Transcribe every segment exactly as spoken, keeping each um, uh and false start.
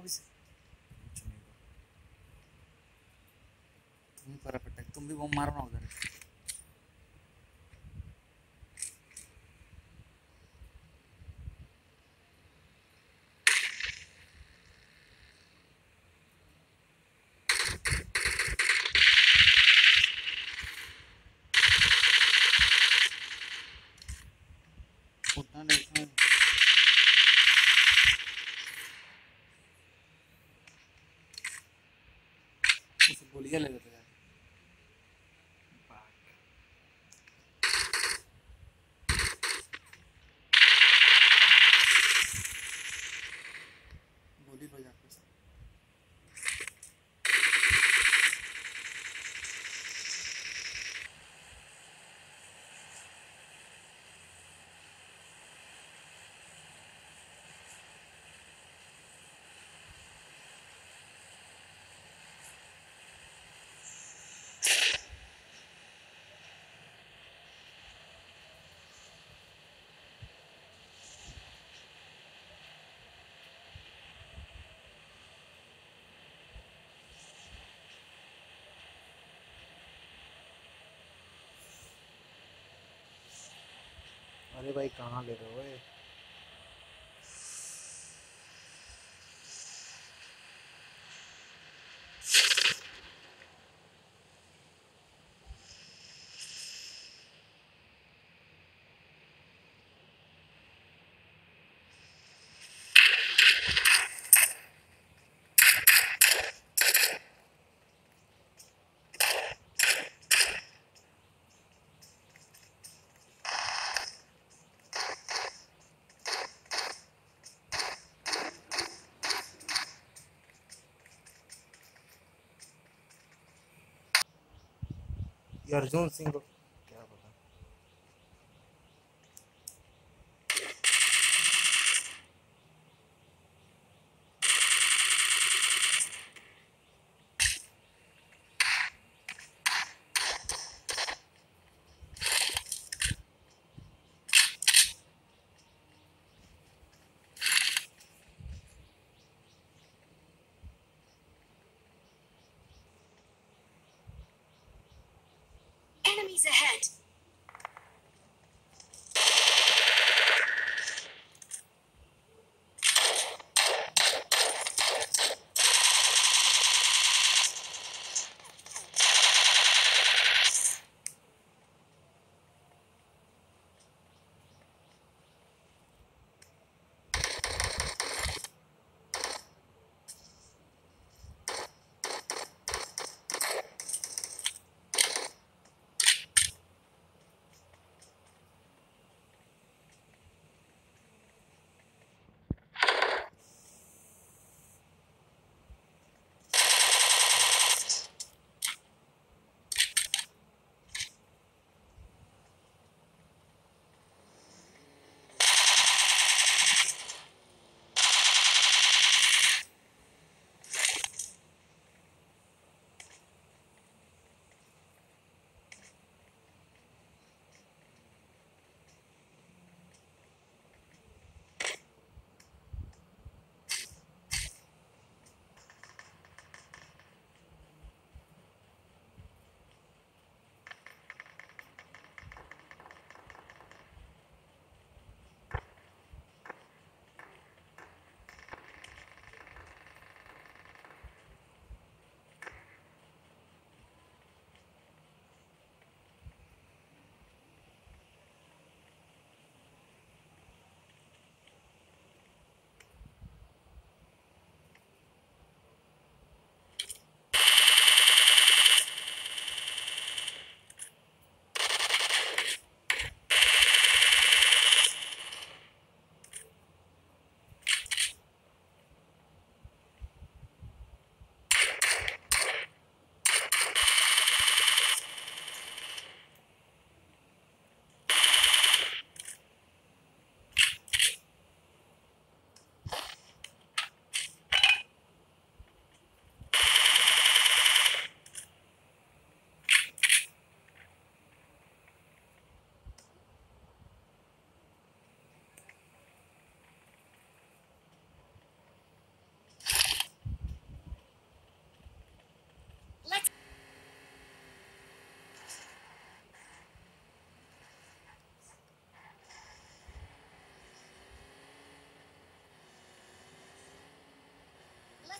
अभी से कुछ नहीं हुआ। तुम ही पर अटैक, तुम भी बम मारो ना उधर। उतना नहीं उसमें। उसे गोलियां ले लेते यार। गोली लो जाके सब। अरे भाई कहाँ ले रहे हो ये? ये अर्जुन सिंह को क्या पता। Enemies ahead.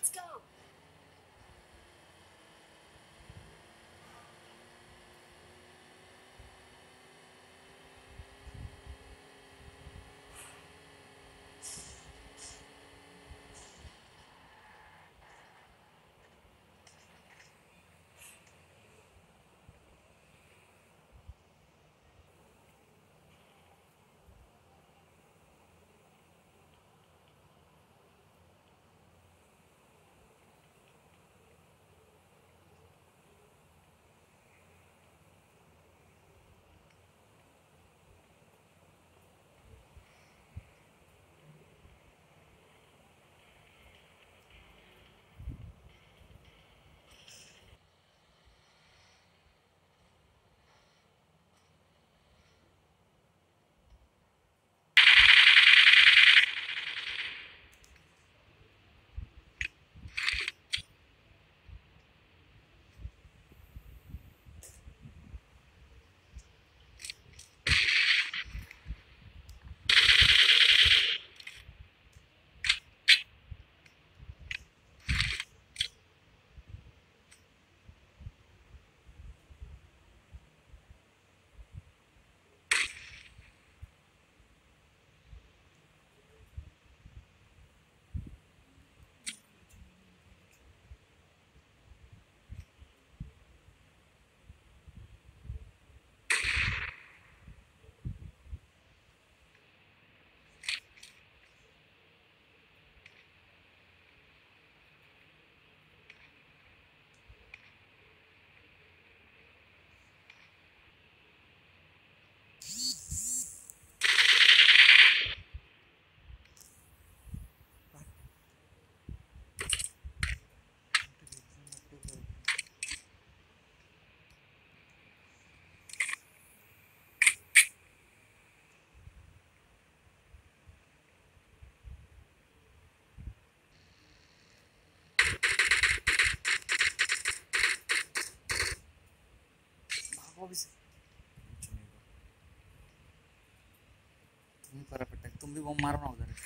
Let's go. भागो अभी से। तुम ही परफेक्ट है, तुम भी बम मारो ना उधर।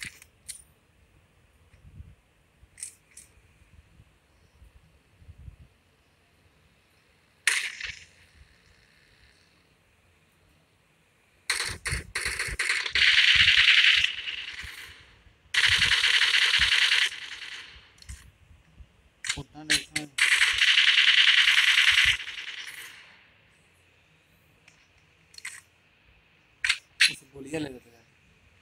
उतना डायरेक्शन में उसे गोलियां ले लेते जाके।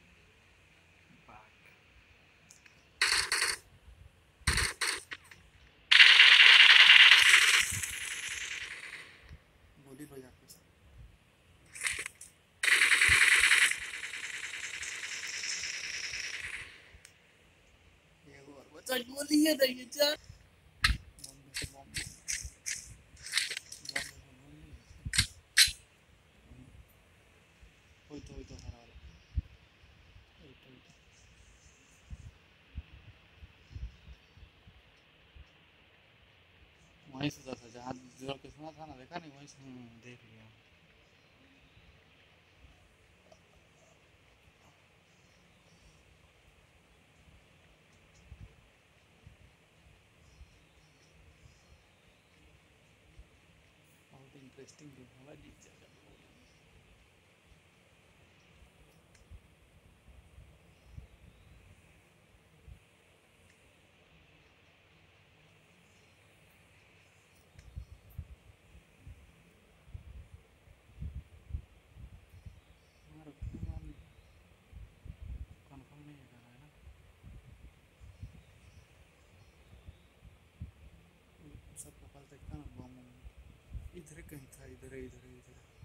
गोली बजा के सब। ये और बचा गोली है नहीं जा। बम में से बम में से बम में से बम नहीं है। कोई तो कोई तो हरा वाला। कोई तो कोई तो। वहीं से था जहाँ जोर के सुना था ना, देखा नहीं वहीं से। हम्म, देख लिया। बहुत इंटरेस्टिंग गेम होगा, जीत जाएगा। मारो मारो, कंफर्म नहीं है गाना, है ना। सबको कल देखता ना बम। इधर कहीं था, इधर है इधर है इधर है।